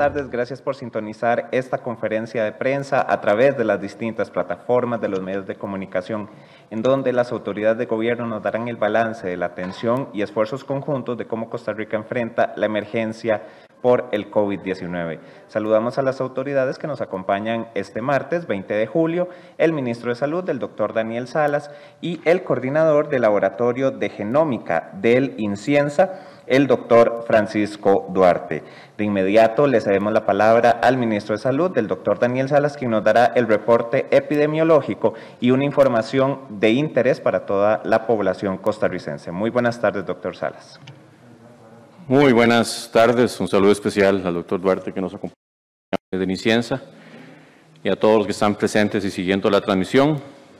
tardes, gracias por sintonizar esta conferencia de prensa a través de las distintas plataformas de los medios de comunicación, en donde las autoridades de gobierno nos darán el balance de la atención y esfuerzos conjuntos de cómo Costa Rica enfrenta la emergencia por el COVID-19. Saludamos a las autoridades que nos acompañan este martes 20 de julio, el ministro de Salud, el doctor Daniel Salas, y el coordinador del Laboratorio de Genómica del INCIENSA, el doctor Francisco Duarte. De inmediato le cedemos la palabra al ministro de Salud, el doctor Daniel Salas, quien nos dará el reporte epidemiológico y una información de interés para toda la población costarricense. Muy buenas tardes, doctor Salas. Muy buenas tardes, un saludo especial al doctor Duarte que nos acompaña desde INCIENSA y a todos los que están presentes y siguiendo la transmisión.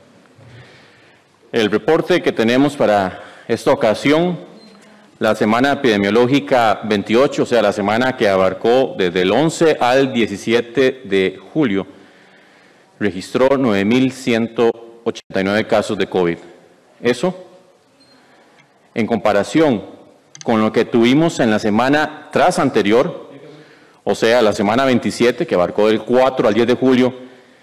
El reporte que tenemos para esta ocasión, la semana epidemiológica 28, o sea, la semana que abarcó desde el 11 al 17 de julio, registró 9.189 casos de COVID. Eso, en comparación con lo que tuvimos en la semana tras anterior, o sea, la semana 27, que abarcó del 4 al 10 de julio,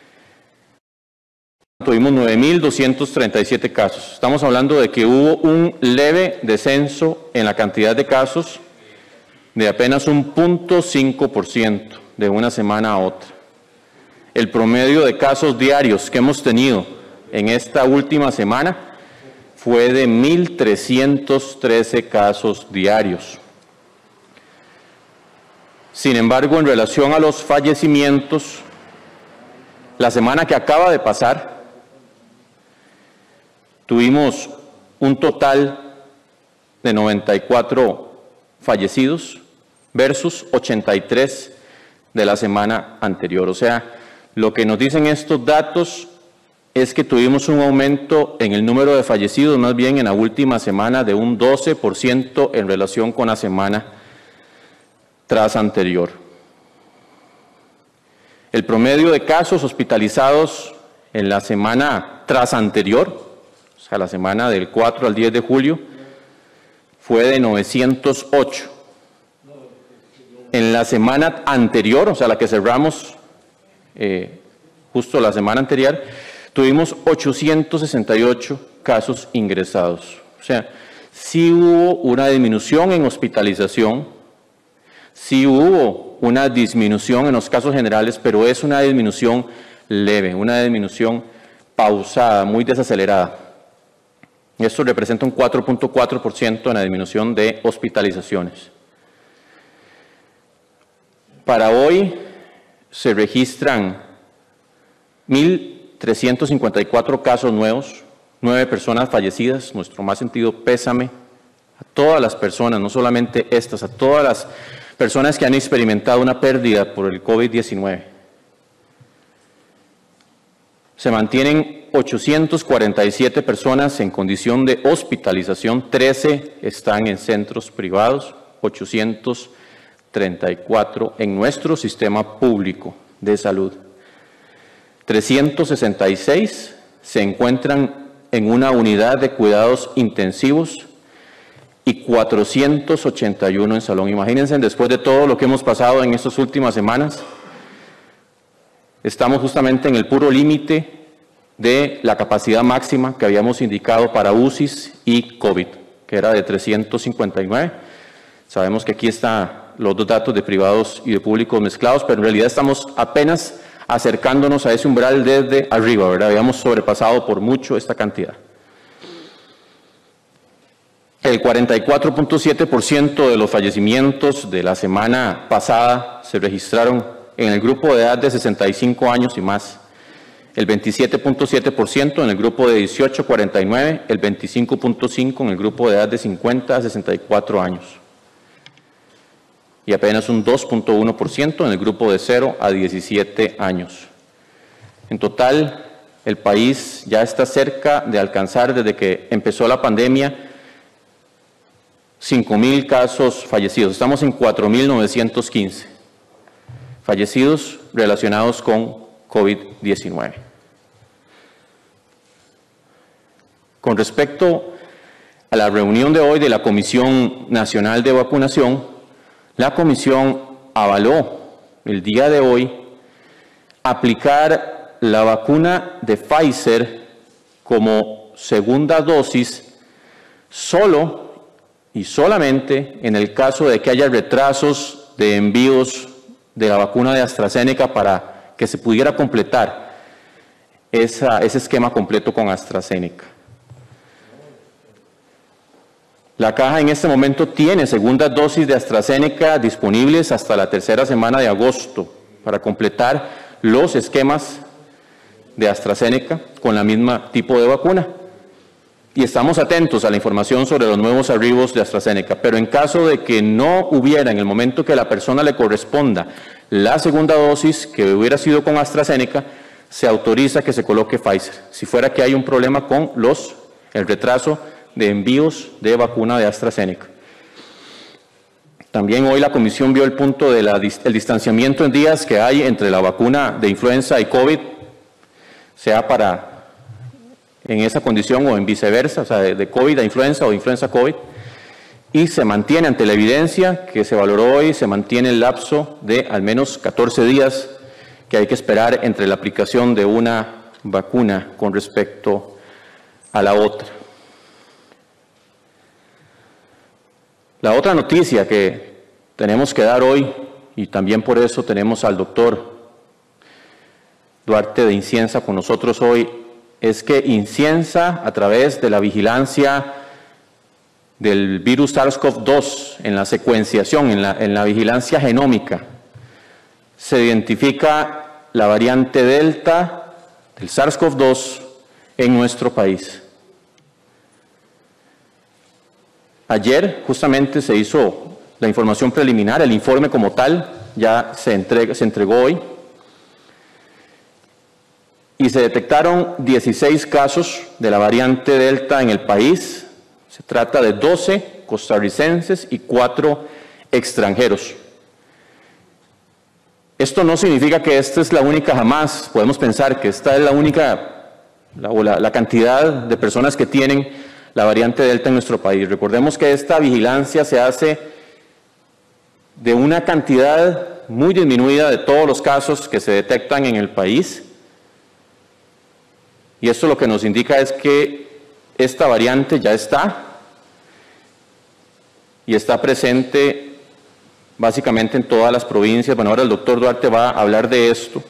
tuvimos 9.237 casos. Estamos hablando de que hubo un leve descenso en la cantidad de casos de apenas un 0.5% de una semana a otra. El promedio de casos diarios que hemos tenido en esta última semana fue de 1.313 casos diarios. Sin embargo, en relación a los fallecimientos, la semana que acaba de pasar, tuvimos un total de 94 fallecidos versus 83 de la semana anterior. O sea, lo que nos dicen estos datos es que tuvimos un aumento en el número de fallecidos, más bien en la última semana, de un 12% en relación con la semana tras anterior. El promedio de casos hospitalizados en la semana tras anterior, o sea, la semana del 4 al 10 de julio, fue de 908. En la semana anterior, o sea, la que cerramos justo la semana anterior, tuvimos 868 casos ingresados. O sea, sí hubo una disminución en hospitalización, sí hubo una disminución en los casos generales, pero es una disminución leve, una disminución pausada, muy desacelerada. Esto representa un 4.4% en la disminución de hospitalizaciones. Para hoy se registran 1.354 casos nuevos, 9 personas fallecidas. Nuestro más sentido pésame a todas las personas, no solamente estas, a todas las personas que han experimentado una pérdida por el COVID-19. Se mantienen 847 personas en condición de hospitalización, 13 están en centros privados, 834 en nuestro sistema público de salud. 366 se encuentran en una unidad de cuidados intensivos y 481 en salón. Imagínense, después de todo lo que hemos pasado en estas últimas semanas, estamos justamente en el puro límite de la capacidad máxima que habíamos indicado para UCIs y COVID, que era de 359. Sabemos que aquí están los dos datos de privados y de públicos mezclados, pero en realidad estamos apenas acercándonos a ese umbral desde arriba, ¿verdad? Habíamos sobrepasado por mucho esta cantidad. El 44.7% de los fallecimientos de la semana pasada se registraron en el grupo de edad de 65 años y más. El 27.7% en el grupo de 18 a 49, el 25.5% en el grupo de edad de 50 a 64 años. Y apenas un 2.1% en el grupo de 0 a 17 años. En total, el país ya está cerca de alcanzar, desde que empezó la pandemia, 5.000 casos fallecidos. Estamos en 4.915 fallecidos relacionados con COVID-19. Con respecto a la reunión de hoy de la Comisión Nacional de Vacunación, la Comisión avaló el día de hoy, aplicar la vacuna de Pfizer como segunda dosis solo y solamente en el caso de que haya retrasos de envíos de la vacuna de AstraZeneca para que se pudiera completar ese esquema completo con AstraZeneca. La caja en este momento tiene segundas dosis de AstraZeneca disponibles hasta la tercera semana de agosto para completar los esquemas de AstraZeneca con la misma tipo de vacuna. Y estamos atentos a la información sobre los nuevos arribos de AstraZeneca, pero en caso de que no hubiera en el momento que a la persona le corresponda la segunda dosis que hubiera sido con AstraZeneca, se autoriza que se coloque Pfizer, si fuera que hay un problema con el retraso de envíos de vacuna de AstraZeneca. También hoy la Comisión vio el punto del distanciamiento en días que hay entre la vacuna de influenza y COVID, sea en esa condición o en viceversa, o sea, de COVID a influenza o influenza a COVID, y se mantiene ante la evidencia que se valoró hoy, se mantiene el lapso de al menos 14 días que hay que esperar entre la aplicación de una vacuna con respecto a la otra. La otra noticia que tenemos que dar hoy, y también por eso tenemos al doctor Duarte de Inciensa con nosotros hoy, es que Inciensa, a través de la vigilancia del virus SARS-CoV-2 en la secuenciación, en la vigilancia genómica, se identifica la variante Delta del SARS-CoV-2 en nuestro país. Ayer justamente se hizo la información preliminar, el informe como tal ya se entregó hoy, y se detectaron 16 casos de la variante Delta en el país. Se trata de 12 costarricenses y 4 extranjeros. Esto no significa que esta es la única, jamás podemos pensar que esta es la única, la cantidad de personas que tienen la variante Delta en nuestro país. Recordemos que esta vigilancia se hace de una cantidad muy disminuida de todos los casos que se detectan en el país. Y esto lo que nos indica es que esta variante ya está y está presente básicamente en todas las provincias. Bueno, ahora el doctor Duarte va a hablar de esto,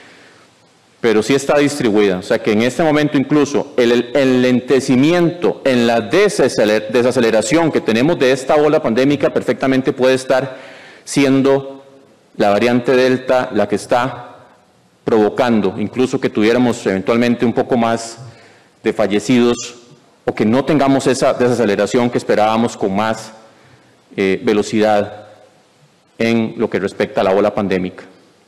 pero sí está distribuida. O sea que en este momento incluso el lentecimiento en la desaceleración que tenemos de esta ola pandémica perfectamente puede estar siendo la variante Delta la que está provocando incluso que tuviéramos eventualmente un poco más de fallecidos o que no tengamos esa desaceleración que esperábamos con más velocidad en lo que respecta a la ola pandémica.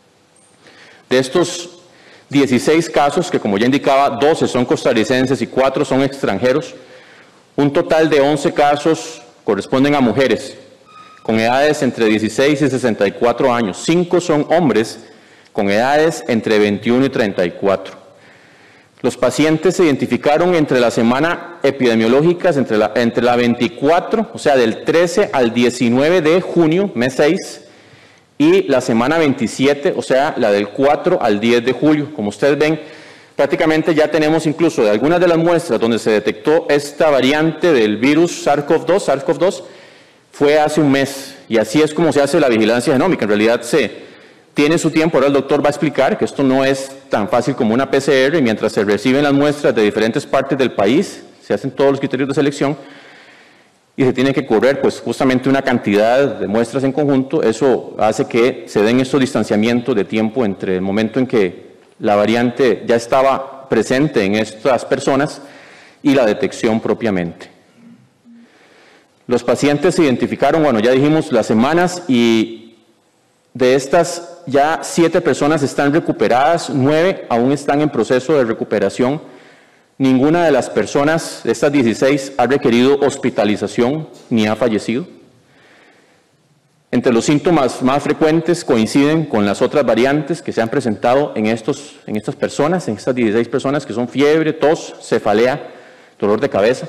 De estos 16 casos, que como ya indicaba, 12 son costarricenses y 4 son extranjeros, un total de 11 casos corresponden a mujeres con edades entre 16 y 64 años, 5 son hombres con edades entre 21 y 34. Los pacientes se identificaron entre la semana epidemiológica, entre la 24, o sea, del 13 al 19 de junio, mes 6, y la semana 27, o sea, la del 4 al 10 de julio. Como ustedes ven, prácticamente ya tenemos incluso de algunas de las muestras donde se detectó esta variante del virus SARS-CoV-2, fue hace un mes, y así es como se hace la vigilancia genómica. En realidad tiene su tiempo. Ahora el doctor va a explicar que esto no es tan fácil como una PCR, y mientras se reciben las muestras de diferentes partes del país, se hacen todos los criterios de selección y se tiene que correr pues justamente una cantidad de muestras en conjunto. Eso hace que se den estos distanciamientos de tiempo entre el momento en que la variante ya estaba presente en estas personas y la detección propiamente. Los pacientes se identificaron, bueno, ya dijimos las semanas, y de estas ya 7 personas están recuperadas, 9 aún están en proceso de recuperación. Ninguna de las personas, de estas 16, ha requerido hospitalización ni ha fallecido. Entre los síntomas más frecuentes coinciden con las otras variantes que se han presentado en estas personas, en estas 16 personas, que son fiebre, tos, cefalea, dolor de cabeza.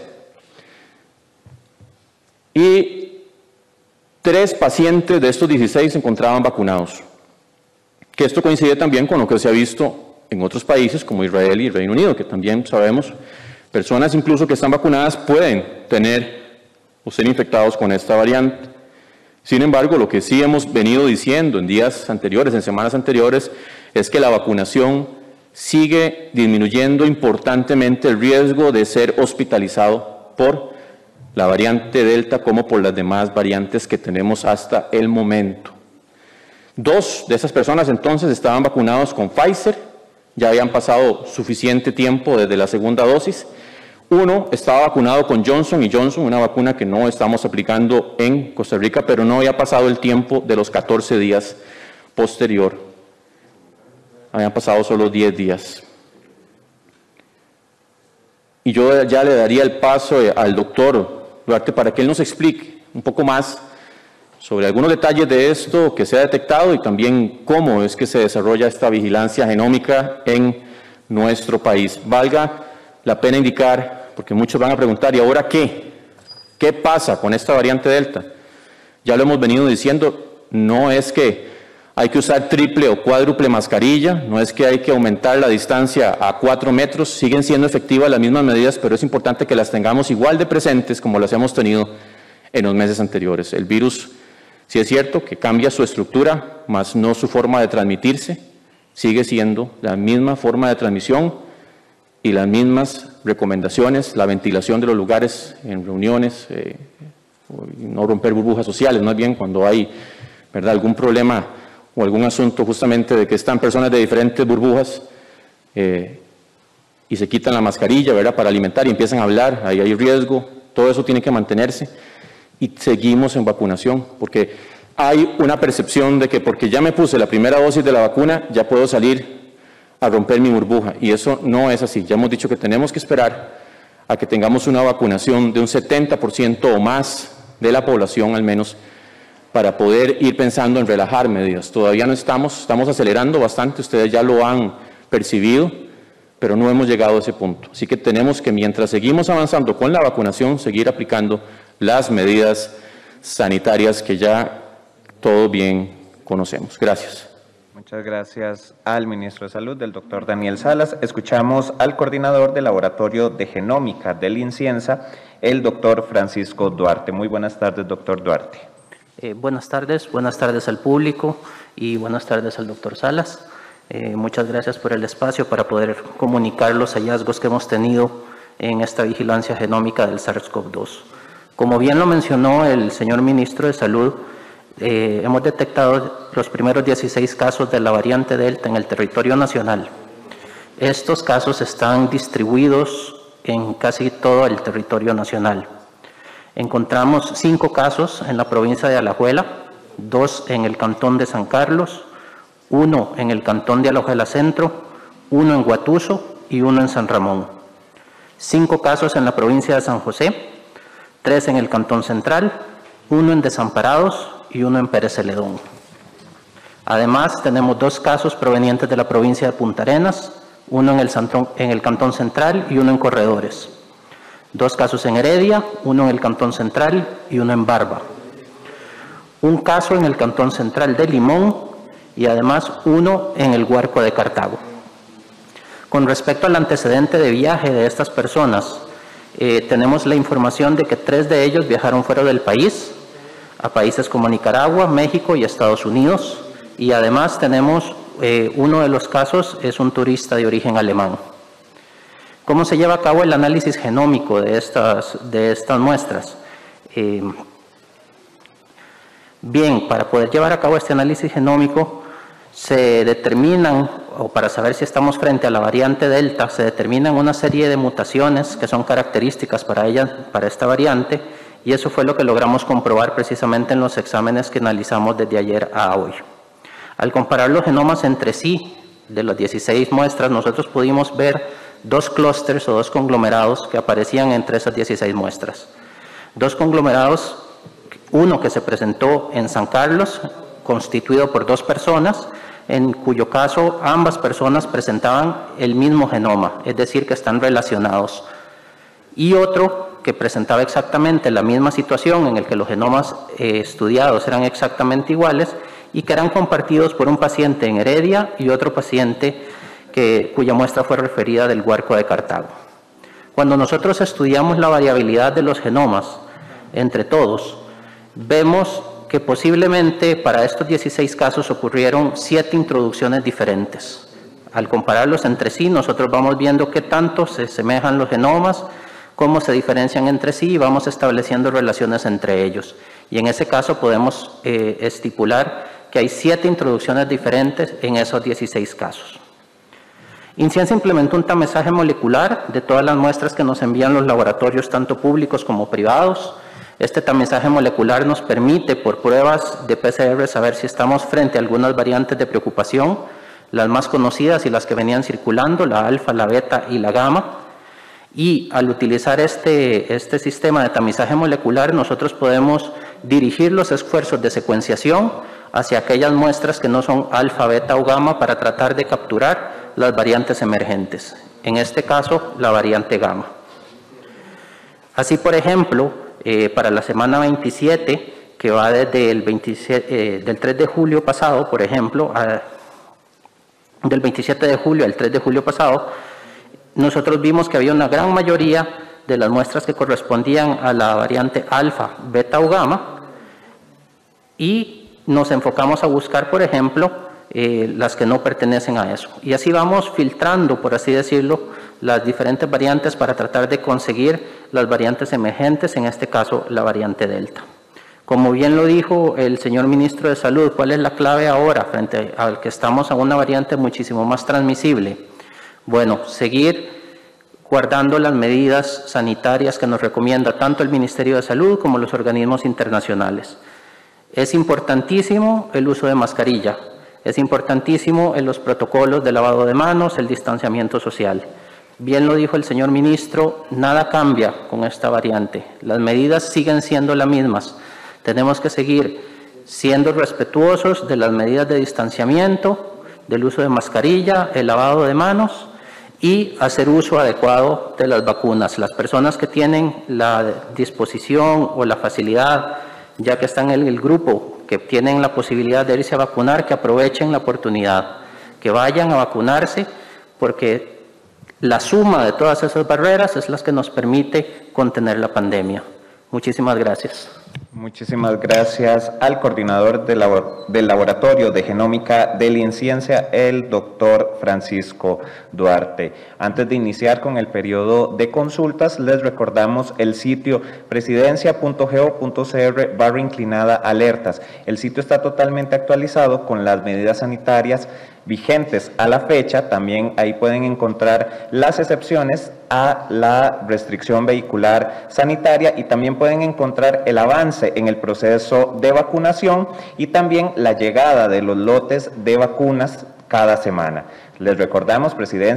Y 3 pacientes de estos 16 se encontraban vacunados. que esto coincide también con lo que se ha visto en otros países como Israel y Reino Unido, que también sabemos, personas incluso que están vacunadas pueden tener o ser infectados con esta variante. Sin embargo, lo que sí hemos venido diciendo en días anteriores, en semanas anteriores, es que la vacunación sigue disminuyendo importantemente el riesgo de ser hospitalizado por la variante Delta como por las demás variantes que tenemos hasta el momento. 2 de esas personas entonces estaban vacunados con Pfizer, ya habían pasado suficiente tiempo desde la segunda dosis. 1 estaba vacunado con Johnson & Johnson, una vacuna que no estamos aplicando en Costa Rica, pero no había pasado el tiempo de los 14 días posterior. Habían pasado solo 10 días. Y yo ya le daría el paso al doctor Duarte para que él nos explique un poco más sobre algunos detalles de esto que se ha detectado y también cómo es que se desarrolla esta vigilancia genómica en nuestro país. Valga la pena indicar, porque muchos van a preguntar, ¿y ahora qué? ¿Qué pasa con esta variante Delta? Ya lo hemos venido diciendo, no es que hay que usar triple o cuádruple mascarilla, no es que hay que aumentar la distancia a 4 metros, siguen siendo efectivas las mismas medidas, pero es importante que las tengamos igual de presentes como las hemos tenido en los meses anteriores. El virus, sí es cierto que cambia su estructura, más no su forma de transmitirse, sigue siendo la misma forma de transmisión y las mismas recomendaciones, la ventilación de los lugares en reuniones, no romper burbujas sociales, más bien cuando hay, ¿verdad?, algún problema o algún asunto justamente de que están personas de diferentes burbujas y se quitan la mascarilla, ¿verdad?, para alimentar y empiezan a hablar, ahí hay riesgo, todo eso tiene que mantenerse y seguimos en vacunación, porque hay una percepción de que porque ya me puse la primera dosis de la vacuna, ya puedo salir a romper mi burbuja, y eso no es así. Ya hemos dicho que tenemos que esperar a que tengamos una vacunación de un 70% o más de la población al menos, para poder ir pensando en relajar medidas. Todavía no estamos acelerando bastante, ustedes ya lo han percibido, pero no hemos llegado a ese punto. Así que tenemos que, mientras seguimos avanzando con la vacunación, seguir aplicando las medidas sanitarias que ya todos bien conocemos. Gracias. Muchas gracias al ministro de Salud, del doctor Daniel Salas. Escuchamos al coordinador del Laboratorio de Genómica del INCIENSA, el doctor Francisco Duarte. Muy buenas tardes, doctor Duarte. Buenas tardes al público y buenas tardes al doctor Salas. Muchas gracias por el espacio para poder comunicar los hallazgos que hemos tenido en esta vigilancia genómica del SARS-CoV-2. Como bien lo mencionó el señor ministro de Salud, hemos detectado los primeros 16 casos de la variante Delta en el territorio nacional. Estos casos están distribuidos en casi todo el territorio nacional. Encontramos 5 casos en la provincia de Alajuela, 2 en el cantón de San Carlos, 1 en el cantón de Alajuela Centro, 1 en Guatuso y 1 en San Ramón. 5 casos en la provincia de San José, 3 en el cantón central, 1 en Desamparados y 1 en Pérez Celedón. Además, tenemos 2 casos provenientes de la provincia de Punta Arenas, 1 en el cantón central y 1 en Corredores. 2 casos en Heredia, 1 en el cantón central y 1 en Barba. 1 caso en el cantón central de Limón y además 1 en el Guarco de Cartago. Con respecto al antecedente de viaje de estas personas, tenemos la información de que 3 de ellos viajaron fuera del país, a países como Nicaragua, México y Estados Unidos, y además tenemos uno de los casos es un turista de origen alemán. ¿Cómo se lleva a cabo el análisis genómico de estas muestras? Bien, para poder llevar a cabo este análisis genómico se determinan, o para saber si estamos frente a la variante Delta, se determinan una serie de mutaciones que son características para esta variante, y eso fue lo que logramos comprobar precisamente en los exámenes que analizamos desde ayer a hoy. Al comparar los genomas entre sí, de las 16 muestras, nosotros pudimos ver 2 clústeres o 2 conglomerados que aparecían entre esas 16 muestras. 2 conglomerados, uno que se presentó en San Carlos, constituido por 2 personas, en cuyo caso ambas personas presentaban el mismo genoma, es decir, que están relacionados. Y otro que presentaba exactamente la misma situación, en el que los genomas estudiados eran exactamente iguales, y que eran compartidos por un paciente en Heredia y otro paciente cuya muestra fue referida del Huarco de Cartago. Cuando nosotros estudiamos la variabilidad de los genomas entre todos, vemos que posiblemente para estos 16 casos ocurrieron 7 introducciones diferentes. Al compararlos entre sí, nosotros vamos viendo qué tanto se semejan los genomas, cómo se diferencian entre sí y vamos estableciendo relaciones entre ellos. Y en ese caso podemos estipular que hay 7 introducciones diferentes en esos 16 casos. INCIENSA implementó un tamizaje molecular de todas las muestras que nos envían los laboratorios, tanto públicos como privados. Este tamizaje molecular nos permite, por pruebas de PCR, saber si estamos frente a algunas variantes de preocupación, las más conocidas y las que venían circulando, la alfa, la beta y la gamma. Y al utilizar este sistema de tamizaje molecular, nosotros podemos dirigir los esfuerzos de secuenciación hacia aquellas muestras que no son alfa, beta o gamma para tratar de capturar las variantes emergentes. En este caso, la variante gamma. Así, por ejemplo, para la semana 27, que va desde el 3 de julio pasado, por ejemplo, del 27 de julio al 3 de julio pasado, nosotros vimos que había una gran mayoría de las muestras que correspondían a la variante alfa, beta o gamma, y nos enfocamos a buscar, por ejemplo, las que no pertenecen a eso. Y así vamos filtrando, por así decirlo, las diferentes variantes para tratar de conseguir las variantes emergentes, en este caso la variante Delta. Como bien lo dijo el señor ministro de Salud, ¿cuál es la clave ahora frente al que estamos a una variante muchísimo más transmisible? Bueno, seguir guardando las medidas sanitarias que nos recomienda tanto el Ministerio de Salud como los organismos internacionales. Es importantísimo el uso de mascarilla, es importantísimo en los protocolos de lavado de manos, el distanciamiento social. Bien lo dijo el señor ministro, nada cambia con esta variante, las medidas siguen siendo las mismas. Tenemos que seguir siendo respetuosos de las medidas de distanciamiento, del uso de mascarilla, el lavado de manos y hacer uso adecuado de las vacunas. Las personas que tienen la disposición o la facilidad, ya que están en el grupo, que tienen la posibilidad de irse a vacunar, que aprovechen la oportunidad, que vayan a vacunarse, porque la suma de todas esas barreras es la que nos permite contener la pandemia. Muchísimas gracias. Muchísimas gracias al coordinador del Laboratorio de Genómica del INCIENSA, el doctor Francisco Duarte. Antes de iniciar con el periodo de consultas, les recordamos el sitio presidencia.go.cr/alertas. El sitio está totalmente actualizado con las medidas sanitarias vigentes a la fecha. También ahí pueden encontrar las excepciones a la restricción vehicular sanitaria y también pueden encontrar el avance en el proceso de vacunación y también la llegada de los lotes de vacunas cada semana. Les recordamos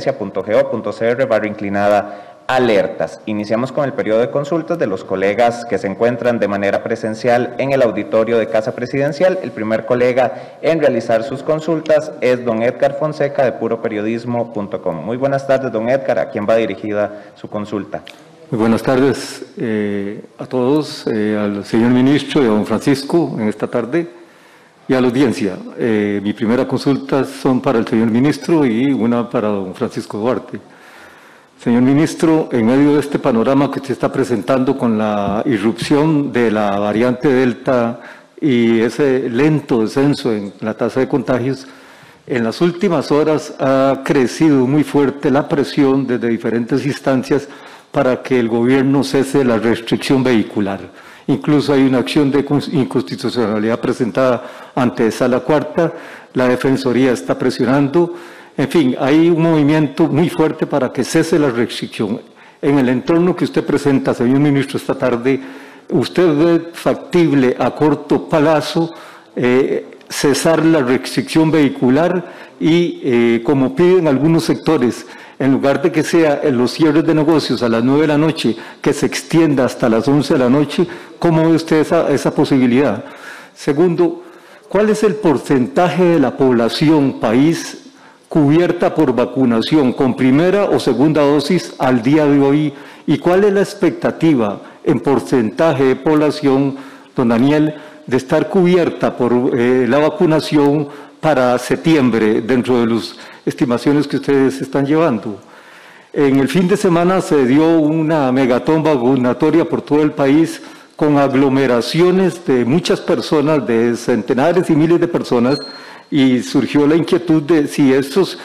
presidencia.go.cr/alertas. Iniciamos con el periodo de consultas de los colegas que se encuentran de manera presencial en el auditorio de Casa Presidencial. El primer colega en realizar sus consultas es don Edgar Fonseca de puroperiodismo.com. Muy buenas tardes, don Edgar. ¿A quién va dirigida su consulta? Muy buenas tardes a todos, al señor ministro y a don Francisco en esta tarde y a la audiencia. Mi primera consulta son para el señor ministro y una para don Francisco Duarte. Señor ministro, en medio de este panorama que usted está presentando con la irrupción de la variante Delta y ese lento descenso en la tasa de contagios, en las últimas horas ha crecido muy fuerte la presión desde diferentes instancias para que el gobierno cese la restricción vehicular. Incluso hay una acción de inconstitucionalidad presentada ante Sala Cuarta, la Defensoría está presionando. En fin, hay un movimiento muy fuerte para que cese la restricción. En el entorno que usted presenta, señor ministro, esta tarde, ¿usted ve factible a corto plazo cesar la restricción vehicular y, como piden algunos sectores, en lugar de que sea en los cierres de negocios a las 9 de la noche, que se extienda hasta las 11 de la noche? ¿Cómo ve usted esa posibilidad? Segundo, ¿cuál es el porcentaje de la población país cubierta por vacunación con primera o segunda dosis al día de hoy? ¿Y cuál es la expectativa en porcentaje de población, don Daniel, de estar cubierta por la vacunación para septiembre, dentro de las estimaciones que ustedes están llevando? En el fin de semana se dio una megatón vacunatoria por todo el país con aglomeraciones de muchas personas, de centenares y miles de personas, y surgió la inquietud de si estos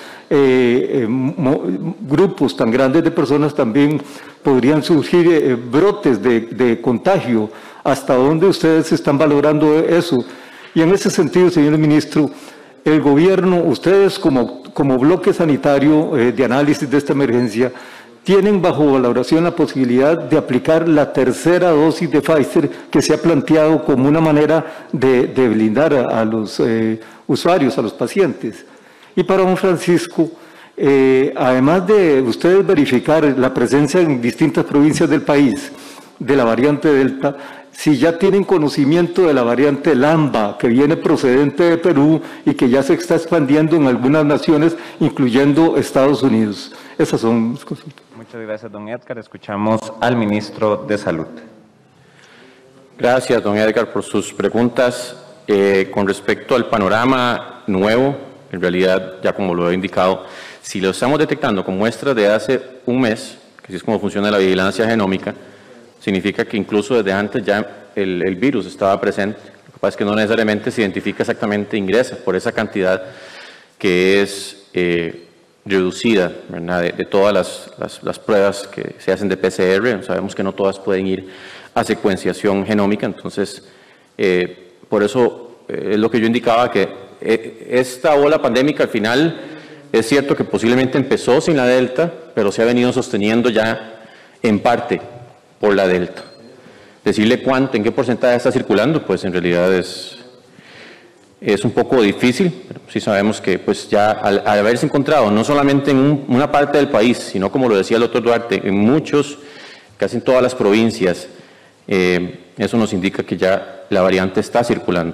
grupos tan grandes de personas también podrían surgir brotes de contagio. ¿Hasta dónde ustedes están valorando eso? Y en ese sentido, señor ministro, el gobierno, ustedes como bloque sanitario de análisis de esta emergencia, tienen bajo valoración la posibilidad de aplicar la tercera dosis de Pfizer que se ha planteado como una manera de blindar a los usuarios, a los pacientes. Y para don Francisco, además de ustedes verificar la presencia en distintas provincias del país de la variante Delta, si ya tienen conocimiento de la variante Lambda, que viene procedente de Perú y que ya se está expandiendo en algunas naciones, incluyendo Estados Unidos. Esas son mis consultas. Muchas gracias, don Edgar. Escuchamos al ministro de Salud. Gracias, don Edgar, por sus preguntas. Con respecto al panorama nuevo, en realidad, ya como lo he indicado, si lo estamos detectando con muestras de hace un mes, que así es como funciona la vigilancia genómica, significa que incluso desde antes ya el virus estaba presente. Lo que pasa es que no necesariamente se identifica exactamente, ingresa por esa cantidad que es reducida, ¿verdad? De todas las pruebas que se hacen de PCR. Sabemos que no todas pueden ir a secuenciación genómica, entonces por eso es lo que yo indicaba, que esta ola pandémica al final es cierto que posiblemente empezó sin la Delta, pero se ha venido sosteniendo ya en parte por la Delta. Decirle cuánto, en qué porcentaje está circulando, pues en realidad es un poco difícil, pero sí sabemos que pues ya al haberse encontrado no solamente en una parte del país, sino como lo decía el doctor Duarte, en muchos, casi en todas las provincias, eso nos indica que ya la variante está circulando.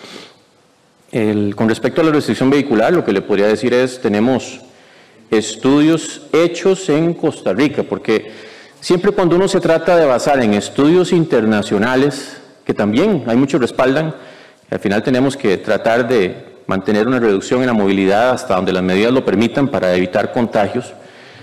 Con respecto a la restricción vehicular, lo que le podría decir es, tenemos estudios hechos en Costa Rica, porque siempre cuando uno se trata de basar en estudios internacionales, que también hay muchos respaldan, al final tenemos que tratar de mantener una reducción en la movilidad hasta donde las medidas lo permitan para evitar contagios.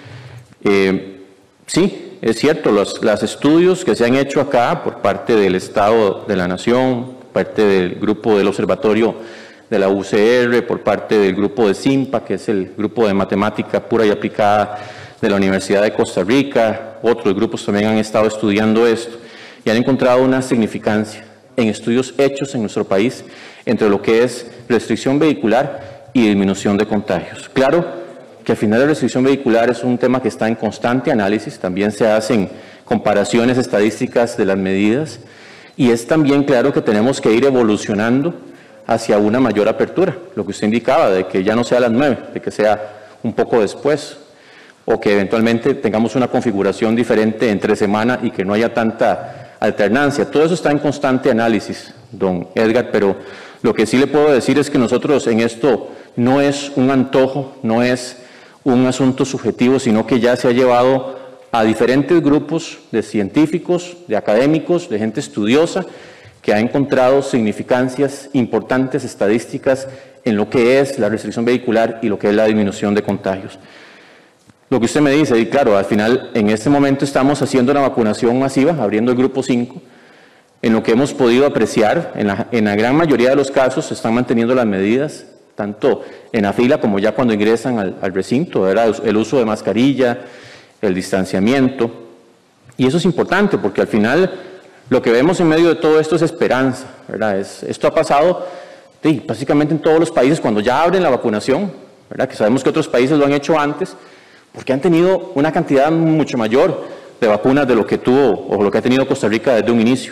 Sí, es cierto, los estudios que se han hecho acá por parte del Estado de la Nación, por parte del grupo del Observatorio de la UCR, por parte del grupo de CIMPA, que es el grupo de matemática pura y aplicada de la Universidad de Costa Rica, otros grupos también han estado estudiando esto y han encontrado una significancia en estudios hechos en nuestro país entre lo que es restricción vehicular y disminución de contagios. Claro que al final la restricción vehicular es un tema que está en constante análisis, también se hacen comparaciones estadísticas de las medidas y es también claro que tenemos que ir evolucionando hacia una mayor apertura, lo que usted indicaba, de que ya no sea a las 9, de que sea un poco después, o que eventualmente tengamos una configuración diferente entre semana y que no haya tanta alternancia. Todo eso está en constante análisis, don Edgar, pero lo que sí le puedo decir es que nosotros en esto no es un antojo, no es un asunto subjetivo, sino que ya se ha llevado a diferentes grupos de científicos, de académicos, de gente estudiosa, que ha encontrado significancias importantes estadísticas en lo que es la restricción vehicular y lo que es la disminución de contagios. Lo que usted me dice, y claro, al final en este momento estamos haciendo una vacunación masiva, abriendo el grupo 5, en lo que hemos podido apreciar, en la gran mayoría de los casos se están manteniendo las medidas, tanto en la fila como ya cuando ingresan al recinto, ¿verdad? El uso de mascarilla, el distanciamiento, y eso es importante porque al final lo que vemos en medio de todo esto es esperanza, ¿verdad? Esto ha pasado sí, básicamente en todos los países cuando ya abren la vacunación, ¿verdad? Que sabemos que otros países lo han hecho antes, porque han tenido una cantidad mucho mayor de vacunas de lo que tuvo o lo que ha tenido Costa Rica desde un inicio.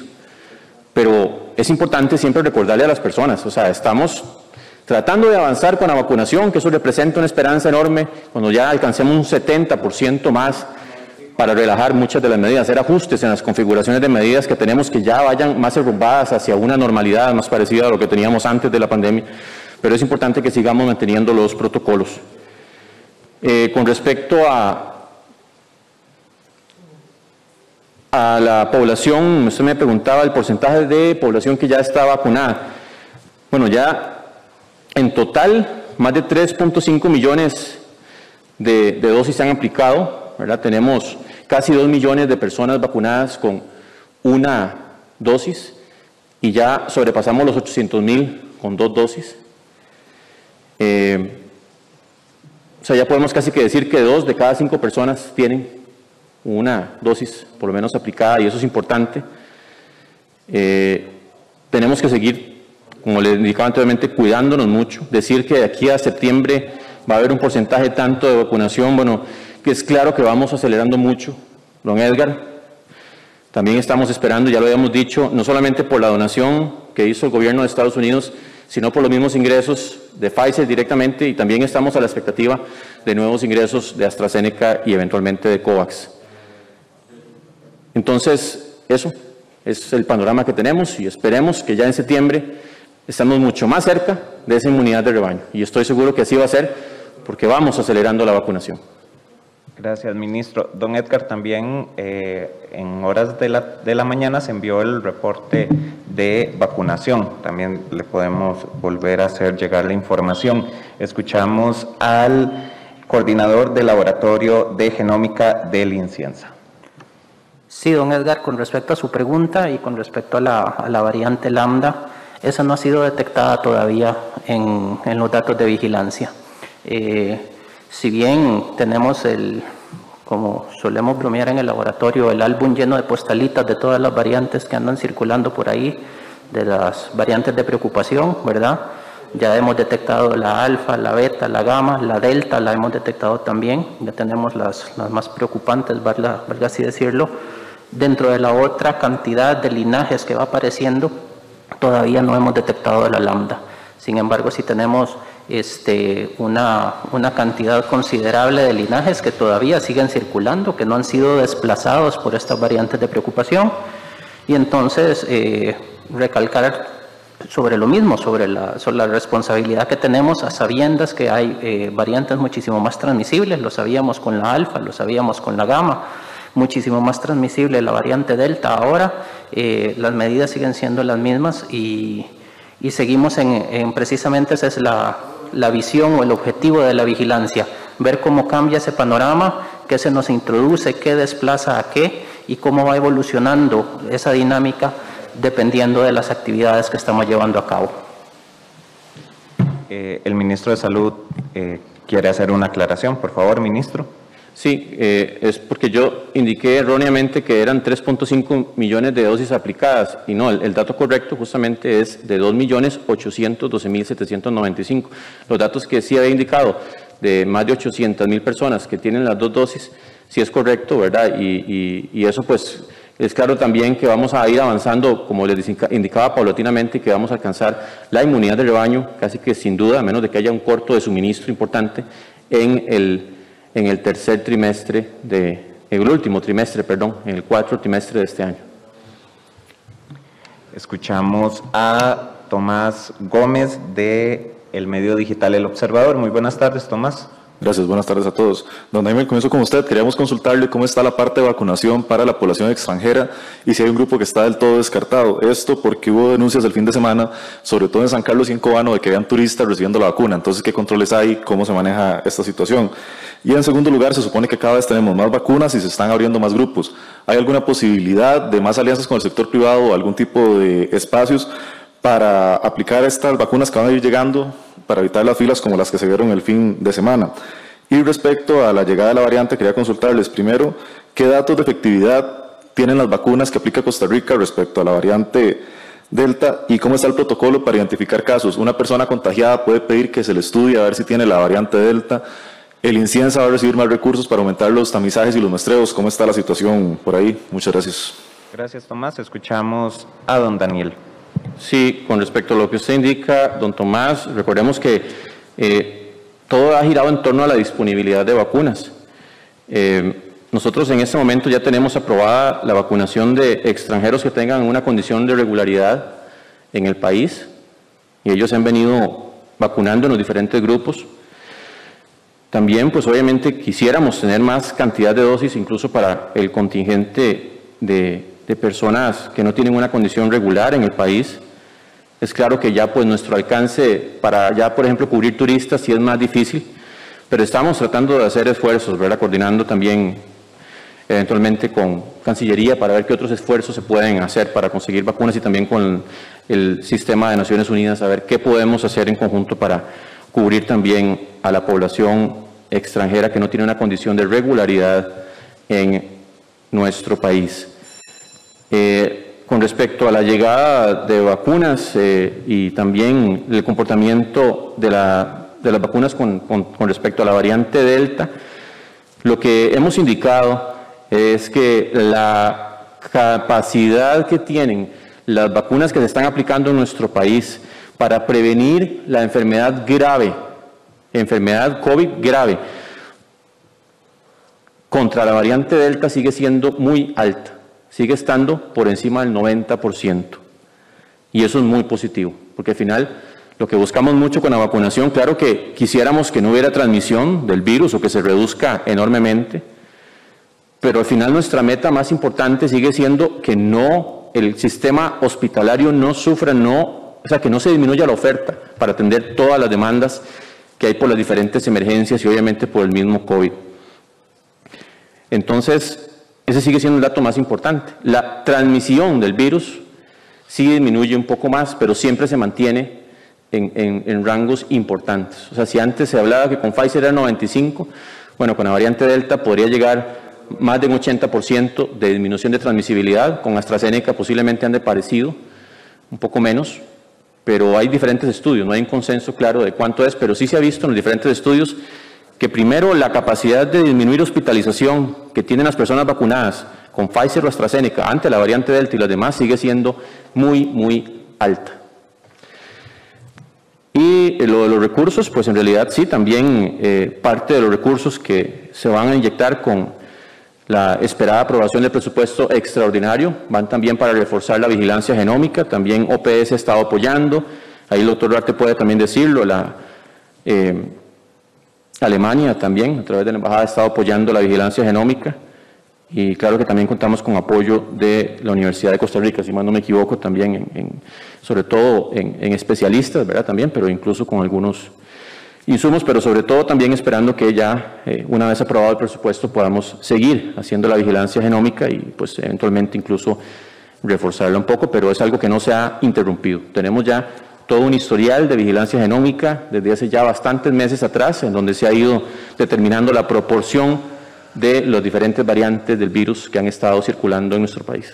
Pero es importante siempre recordarle a las personas, o sea, estamos tratando de avanzar con la vacunación, que eso representa una esperanza enorme, cuando ya alcancemos un 70% más para relajar muchas de las medidas, hacer ajustes en las configuraciones de medidas que tenemos que ya vayan más enrumbadas hacia una normalidad más parecida a lo que teníamos antes de la pandemia, pero es importante que sigamos manteniendo los protocolos. Con respecto a a la población, usted me preguntaba el porcentaje de población que ya está vacunada. Bueno, ya en total, más de 3.5 millones de dosis se han aplicado, ¿verdad? Tenemos casi 2 millones de personas vacunadas con una dosis y ya sobrepasamos los 800,000 con 2 dosis. O sea, ya podemos casi que decir que 2 de cada 5 personas tienen una dosis por lo menos aplicada, y eso es importante. Tenemos que seguir, como les indicaba anteriormente, cuidándonos mucho. Decir que de aquí a septiembre va a haber un porcentaje tanto de vacunación, bueno, que es claro que vamos acelerando mucho. Don Edgar, también estamos esperando, ya lo habíamos dicho, no solamente por la donación que hizo el gobierno de Estados Unidos, sino por los mismos ingresos de Pfizer directamente, y también estamos a la expectativa de nuevos ingresos de AstraZeneca y eventualmente de COVAX. Entonces, eso es el panorama que tenemos, y esperemos que ya en septiembre estamos mucho más cerca de esa inmunidad de rebaño, y estoy seguro que así va a ser porque vamos acelerando la vacunación. Gracias, ministro. Don Edgar, también en horas de la mañana se envió el reporte de vacunación. También le podemos volver a hacer llegar la información. Escuchamos al coordinador del Laboratorio de Genómica del INCIENSA. Sí, don Edgar, con respecto a su pregunta y con respecto a la variante lambda, esa no ha sido detectada todavía en los datos de vigilancia. Si bien tenemos como solemos bromear en el laboratorio, el álbum lleno de postalitas de todas las variantes que andan circulando por ahí, de las variantes de preocupación, ¿verdad? Ya hemos detectado la alfa, la beta, la gamma, la delta, la hemos detectado también. Ya tenemos las más preocupantes, valga así decirlo. Dentro de la otra cantidad de linajes que va apareciendo, todavía no hemos detectado la lambda. Sin embargo, sí tenemos una cantidad considerable de linajes que todavía siguen circulando, que no han sido desplazados por estas variantes de preocupación. Y entonces, recalcar sobre lo mismo, sobre la responsabilidad que tenemos a sabiendas que hay variantes muchísimo más transmisibles. Lo sabíamos con la alfa, lo sabíamos con la gamma, muchísimo más transmisible la variante delta. Ahora las medidas siguen siendo las mismas y seguimos precisamente esa es la visión o el objetivo de la vigilancia, ver cómo cambia ese panorama, qué se nos introduce, qué desplaza a qué y cómo va evolucionando esa dinámica dependiendo de las actividades que estamos llevando a cabo. El ministro de Salud quiere hacer una aclaración, por favor, ministro. Sí, es porque yo indiqué erróneamente que eran 3.5 millones de dosis aplicadas, y no, el dato correcto justamente es de 2.812.795. Los datos que sí había indicado de más de 800,000 personas que tienen las 2 dosis, sí es correcto, ¿verdad? Y eso pues es claro también que vamos a ir avanzando, como les indicaba, paulatinamente, y que vamos a alcanzar la inmunidad de rebaño, casi que sin duda, a menos de que haya un corto de suministro importante en el tercer trimestre en el último trimestre, perdón, en el cuarto trimestre de este año. Escuchamos a Tomás Gómez de el medio digital El Observador. Muy buenas tardes, Tomás. Gracias, buenas tardes a todos. Don Jaime, comienzo con usted. Queríamos consultarle cómo está la parte de vacunación para la población extranjera y si hay un grupo que está del todo descartado. Esto porque hubo denuncias el fin de semana, sobre todo en San Carlos y en Cobano, de que habían turistas recibiendo la vacuna. Entonces, ¿qué controles hay? ¿Cómo se maneja esta situación? Y en segundo lugar, se supone que cada vez tenemos más vacunas y se están abriendo más grupos. ¿Hay alguna posibilidad de más alianzas con el sector privado o algún tipo de espacios para aplicar estas vacunas que van a ir llegando, para evitar las filas como las que se vieron el fin de semana? Y respecto a la llegada de la variante, quería consultarles primero, ¿qué datos de efectividad tienen las vacunas que aplica Costa Rica respecto a la variante Delta? ¿Y cómo está el protocolo para identificar casos? Una persona contagiada puede pedir que se le estudie a ver si tiene la variante Delta. ¿El INCIENSA va a recibir más recursos para aumentar los tamizajes y los muestreos? ¿Cómo está la situación por ahí? Muchas gracias. Gracias, Tomás. Escuchamos a don Daniel. Sí, con respecto a lo que usted indica, don Tomás, recordemos que todo ha girado en torno a la disponibilidad de vacunas. Nosotros en este momento ya tenemos aprobada la vacunación de extranjeros que tengan una condición de regularidad en el país, y ellos se han venido vacunando en los diferentes grupos. También, pues obviamente quisiéramos tener más cantidad de dosis, incluso para el contingente de personas que no tienen una condición regular en el país. Es claro que ya pues nuestro alcance para ya, por ejemplo, cubrir turistas sí es más difícil, pero estamos tratando de hacer esfuerzos, ¿verdad? Coordinando también eventualmente con Cancillería para ver qué otros esfuerzos se pueden hacer para conseguir vacunas y también con el sistema de Naciones Unidas, a ver qué podemos hacer en conjunto para cubrir también a la población extranjera que no tiene una condición de regularidad en nuestro país. Con respecto a la llegada de vacunas y también el comportamiento de las vacunas con respecto a la variante Delta, lo que hemos indicado es que la capacidad que tienen las vacunas que se están aplicando en nuestro país para prevenir la enfermedad grave, enfermedad COVID grave, contra la variante Delta sigue siendo muy alta, sigue estando por encima del 90%. Y eso es muy positivo, porque al final lo que buscamos mucho con la vacunación, claro que quisiéramos que no hubiera transmisión del virus o que se reduzca enormemente, pero al final nuestra meta más importante sigue siendo que no, el sistema hospitalario no sufra, o sea, que no se disminuya la oferta para atender todas las demandas que hay por las diferentes emergencias y obviamente por el mismo COVID. Entonces, ese sigue siendo el dato más importante. La transmisión del virus sí disminuye un poco más, pero siempre se mantiene en rangos importantes. O sea, si antes se hablaba que con Pfizer era 95, bueno, con la variante Delta podría llegar más de un 80% de disminución de transmisibilidad. Con AstraZeneca posiblemente ande parecido, un poco menos, pero hay diferentes estudios, no hay un consenso claro de cuánto es, pero sí se ha visto en los diferentes estudios que primero la capacidad de disminuir hospitalización que tienen las personas vacunadas con Pfizer o AstraZeneca ante la variante Delta y las demás sigue siendo muy, muy alta. Y lo de los recursos, pues en realidad sí, también parte de los recursos que se van a inyectar con la esperada aprobación del presupuesto extraordinario van también para reforzar la vigilancia genómica, también OPS ha estado apoyando, ahí el doctor Duarte puede también decirlo, Alemania también, a través de la embajada, ha estado apoyando la vigilancia genómica y claro que también contamos con apoyo de la Universidad de Costa Rica, si más no me equivoco, también sobre todo en especialistas, ¿verdad? También, pero incluso con algunos insumos, pero sobre todo también esperando que ya, una vez aprobado el presupuesto, podamos seguir haciendo la vigilancia genómica y pues eventualmente incluso reforzarla un poco, pero es algo que no se ha interrumpido. Tenemos ya todo un historial de vigilancia genómica desde hace ya bastantes meses atrás, en donde se ha ido determinando la proporción de las diferentes variantes del virus que han estado circulando en nuestro país.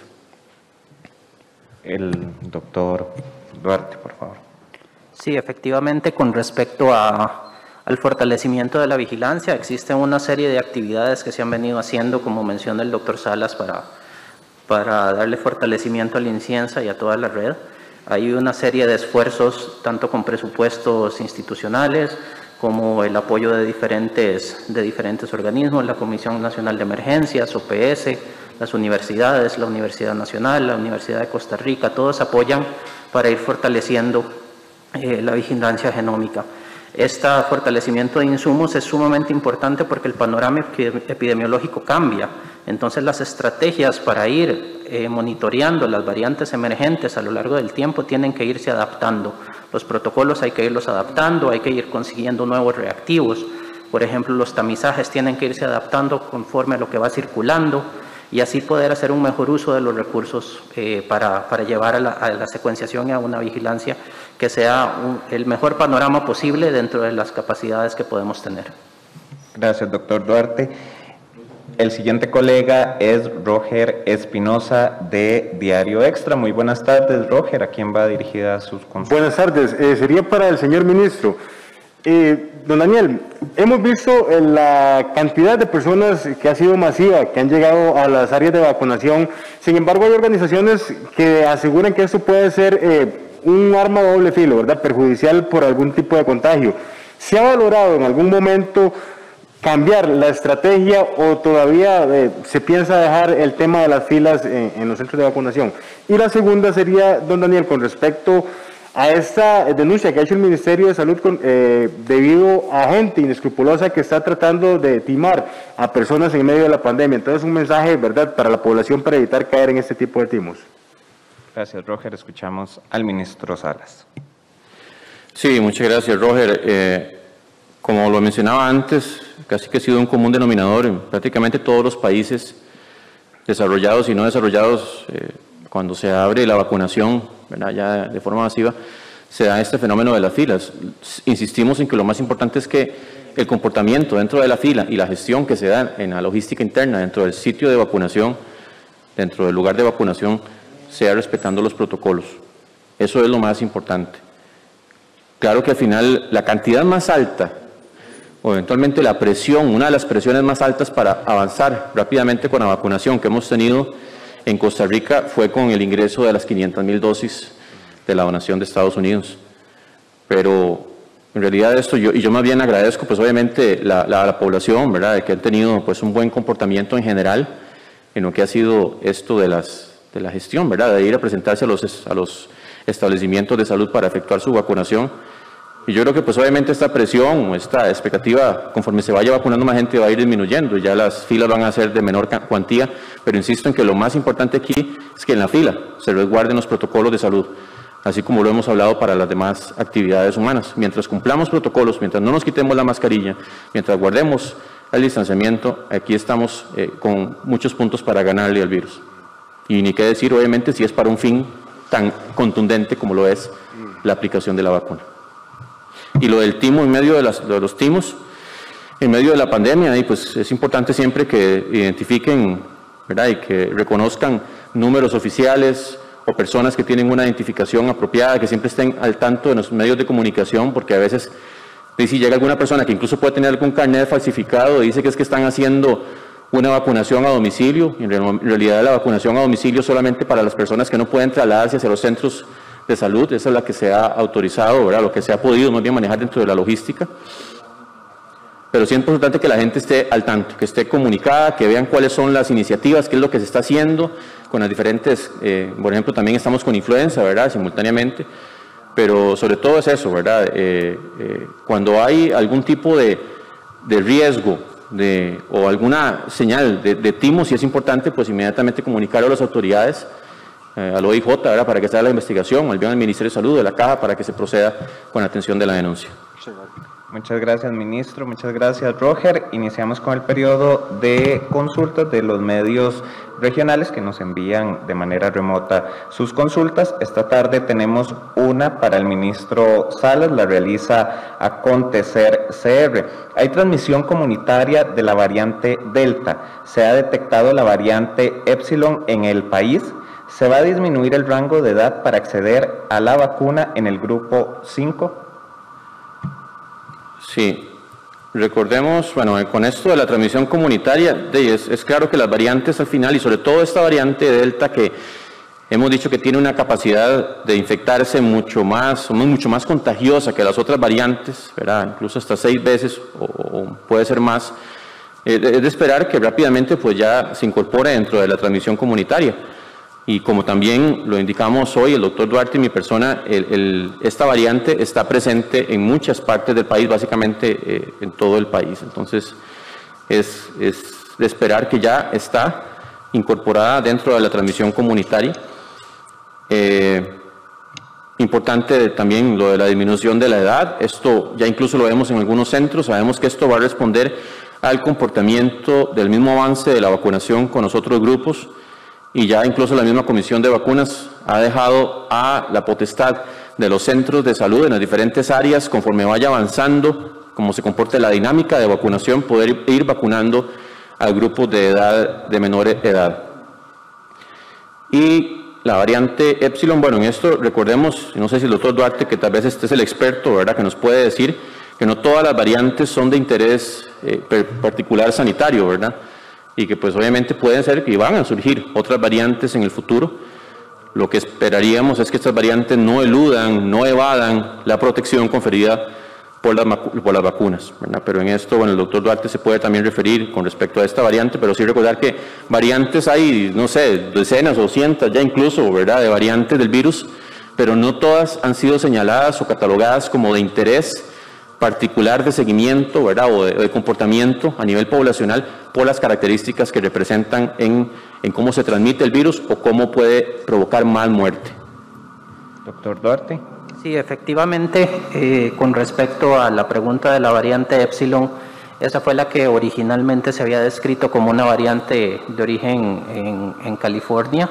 El doctor Duarte, por favor. Sí, efectivamente, con respecto al fortalecimiento de la vigilancia, existen una serie de actividades que se han venido haciendo, como menciona el doctor Salas, para darle fortalecimiento a la INCIENSA y a toda la red. Hay una serie de esfuerzos, tanto con presupuestos institucionales, como el apoyo de diferentes organismos, la Comisión Nacional de Emergencias, OPS, las universidades, la Universidad Nacional, la Universidad de Costa Rica, todos apoyan para ir fortaleciendo la vigilancia genómica. Este fortalecimiento de insumos es sumamente importante porque el panorama epidemiológico cambia. Entonces las estrategias para ir monitoreando las variantes emergentes a lo largo del tiempo tienen que irse adaptando. Los protocolos hay que irlos adaptando, hay que ir consiguiendo nuevos reactivos. Por ejemplo, los tamizajes tienen que irse adaptando conforme a lo que va circulando y así poder hacer un mejor uso de los recursos para llevar a la secuenciación y a una vigilancia que sea el mejor panorama posible dentro de las capacidades que podemos tener. Gracias, doctor Duarte. El siguiente colega es Roger Espinosa de Diario Extra. Muy buenas tardes, Roger. ¿A quién va dirigida sus consultas? Buenas tardes. Sería para el señor ministro. Don Daniel, hemos visto la cantidad de personas que ha sido masiva, que han llegado a las áreas de vacunación. Sin embargo, hay organizaciones que aseguran que esto puede ser un arma de doble filo, ¿verdad? Perjudicial por algún tipo de contagio. ¿Se ha valorado en algún momento cambiar la estrategia o todavía se piensa dejar el tema de las filas en los centros de vacunación? Y la segunda sería, don Daniel, con respecto a esta denuncia que ha hecho el Ministerio de Salud debido a gente inescrupulosa que está tratando de timar a personas en medio de la pandemia. Entonces, un mensaje, ¿verdad?, para la población para evitar caer en este tipo de timos. Gracias, Roger. Escuchamos al ministro Salas. Sí, muchas gracias, Roger. Como lo mencionaba antes, casi que ha sido un común denominador en prácticamente todos los países desarrollados y no desarrollados. Cuando se abre la vacunación, ¿verdad?, ya de forma masiva, se da este fenómeno de las filas. Insistimos en que lo más importante es que el comportamiento dentro de la fila y la gestión que se da en la logística interna dentro del sitio de vacunación, dentro del lugar de vacunación, sea respetando los protocolos. Eso es lo más importante. Claro que al final la cantidad más alta, o eventualmente la presión, una de las presiones más altas para avanzar rápidamente con la vacunación que hemos tenido en Costa Rica fue con el ingreso de las 500,000 dosis de la donación de Estados Unidos. Pero en realidad esto, yo más bien agradezco pues obviamente la población, ¿verdad?, de que han tenido pues un buen comportamiento en general en lo que ha sido esto de la gestión, ¿verdad?, de ir a presentarse a los establecimientos de salud para efectuar su vacunación. Y yo creo que pues obviamente esta presión, esta expectativa, conforme se vaya vacunando más gente va a ir disminuyendo, ya las filas van a ser de menor cuantía, pero insisto en que lo más importante aquí es que en la fila se resguarden los protocolos de salud, así como lo hemos hablado para las demás actividades humanas. Mientras cumplamos protocolos, mientras no nos quitemos la mascarilla, mientras guardemos el distanciamiento, aquí estamos con muchos puntos para ganarle al virus. Y ni qué decir, obviamente, si es para un fin tan contundente como lo es la aplicación de la vacuna. Y lo del timo en medio de los timos, en medio de la pandemia, y pues es importante siempre que identifiquen, ¿verdad?, y que reconozcan números oficiales o personas que tienen una identificación apropiada, que siempre estén al tanto de los medios de comunicación, porque a veces si llega alguna persona que incluso puede tener algún carnet falsificado y dice que es que están haciendo una vacunación a domicilio, y en realidad la vacunación a domicilio solamente para las personas que no pueden trasladarse hacia los centros de salud, esa es la que se ha autorizado, ¿verdad?, lo que se ha podido más bien manejar dentro de la logística. Pero sí es importante que la gente esté al tanto, que esté comunicada, que vean cuáles son las iniciativas, qué es lo que se está haciendo con las diferentes, por ejemplo, también estamos con influenza, ¿verdad?, simultáneamente, pero sobre todo es eso, ¿verdad?, cuando hay algún tipo de riesgo o alguna señal de timo, si es importante, pues inmediatamente comunicarlo a las autoridades, al OIJ, ¿verdad?, para que se haga la investigación, al bien al Ministerio de Salud, de la Caja, para que se proceda con la atención de la denuncia. Muchas gracias, ministro. Muchas gracias, Roger. Iniciamos con el periodo de consultas de los medios regionales que nos envían de manera remota sus consultas. Esta tarde tenemos una para el ministro Salas, la realiza Acontecer CR. Hay transmisión comunitaria de la variante Delta. Se ha detectado la variante Epsilon en el país. ¿Se va a disminuir el rango de edad para acceder a la vacuna en el grupo 5? Sí, recordemos, bueno, con esto de la transmisión comunitaria, es claro que las variantes al final, y sobre todo esta variante Delta que hemos dicho que tiene una capacidad de infectarse mucho más contagiosa que las otras variantes, ¿verdad?, incluso hasta 6 veces o puede ser más, es de esperar que rápidamente pues ya se incorpore dentro de la transmisión comunitaria. Y como también lo indicamos hoy, el doctor Duarte y mi persona, esta variante está presente en muchas partes del país, básicamente en todo el país. Entonces, es de esperar que ya está incorporada dentro de la transmisión comunitaria. Importante también lo de la disminución de la edad. Esto ya incluso lo vemos en algunos centros. Sabemos que esto va a responder al comportamiento del mismo avance de la vacunación con los otros grupos. Y ya incluso la misma Comisión de Vacunas ha dejado a la potestad de los centros de salud en las diferentes áreas, conforme vaya avanzando, como se comporte la dinámica de vacunación, poder ir vacunando al grupo de edad, de menor edad. Y la variante Epsilon, bueno, en esto recordemos, no sé si el doctor Duarte, que tal vez este es el experto, ¿verdad?, que nos puede decir que no todas las variantes son de interés particular sanitario, ¿verdad?, y que pues obviamente pueden ser que van a surgir otras variantes en el futuro. Lo que esperaríamos es que estas variantes no eludan, no evadan la protección conferida por las vacunas, ¿verdad? Pero en esto, bueno, el doctor Duarte se puede también referir con respecto a esta variante, pero sí recordar que variantes hay, no sé, decenas o cientos ya incluso, ¿verdad?, de variantes del virus, pero no todas han sido señaladas o catalogadas como de interés particular de seguimiento, ¿verdad?, o de comportamiento a nivel poblacional por las características que representan en cómo se transmite el virus o cómo puede provocar más muerte. Doctor Duarte. Sí, efectivamente, con respecto a la pregunta de la variante Epsilon, esa fue la que originalmente se había descrito como una variante de origen en California.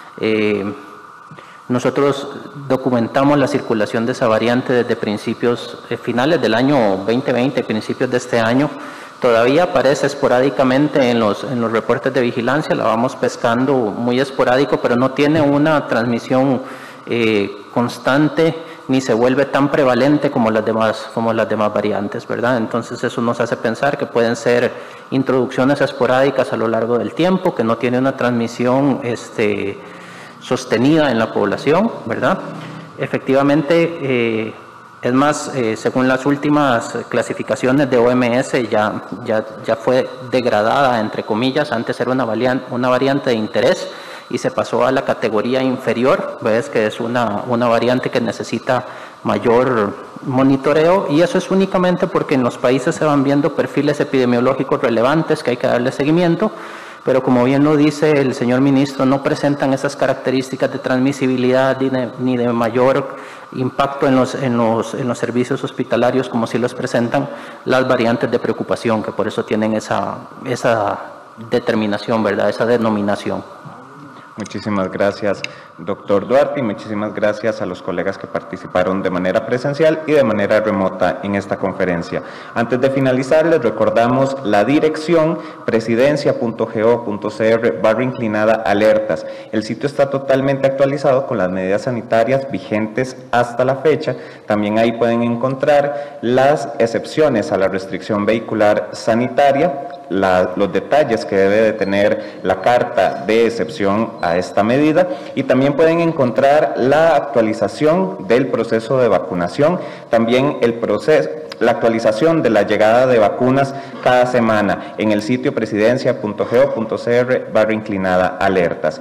Nosotros documentamos la circulación de esa variante desde finales del año 2020, principios de este año. Todavía aparece esporádicamente en los reportes de vigilancia, la vamos pescando muy esporádico, pero no tiene una transmisión constante ni se vuelve tan prevalente como las demás variantes, ¿verdad? Entonces eso nos hace pensar que pueden ser introducciones esporádicas a lo largo del tiempo, que no tiene una transmisión sostenida en la población, ¿verdad? Efectivamente, es más, según las últimas clasificaciones de OMS, ya fue degradada, entre comillas. Antes era una variante de interés y se pasó a la categoría inferior, ves que es una variante que necesita mayor monitoreo, y eso es únicamente porque en los países se van viendo perfiles epidemiológicos relevantes que hay que darle seguimiento, pero como bien lo dice el señor ministro, no presentan esas características de transmisibilidad ni de mayor impacto en los servicios hospitalarios como sí los presentan las variantes de preocupación, que por eso tienen esa determinación, ¿verdad?, esa denominación. Muchísimas gracias, doctor Duarte, y muchísimas gracias a los colegas que participaron de manera presencial y de manera remota en esta conferencia. Antes de finalizar, les recordamos la dirección: presidencia.go.cr/alertas. El sitio está totalmente actualizado con las medidas sanitarias vigentes hasta la fecha. También ahí pueden encontrar las excepciones a la restricción vehicular sanitaria, los detalles que debe de tener la carta de excepción a esta medida, y también pueden encontrar la actualización del proceso de vacunación, también la actualización de la llegada de vacunas cada semana en el sitio presidencia.go.cr/alertas.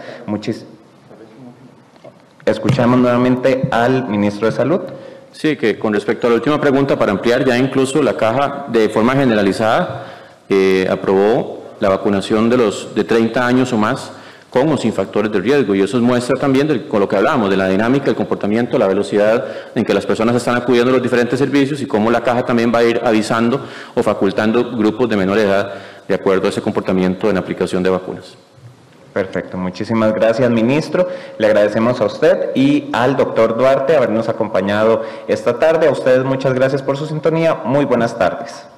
Escuchamos nuevamente al ministro de Salud. Sí, que con respecto a la última pregunta, para ampliar, ya incluso la caja de forma generalizada aprobó la vacunación de los de 30 años o más con o sin factores de riesgo, y eso muestra también con lo que hablábamos de la dinámica, el comportamiento, la velocidad en que las personas están acudiendo a los diferentes servicios y cómo la caja también va a ir avisando o facultando grupos de menor edad de acuerdo a ese comportamiento en aplicación de vacunas. Perfecto, muchísimas gracias, ministro. Le agradecemos a usted y al doctor Duarte habernos acompañado esta tarde. A ustedes muchas gracias por su sintonía. Muy buenas tardes.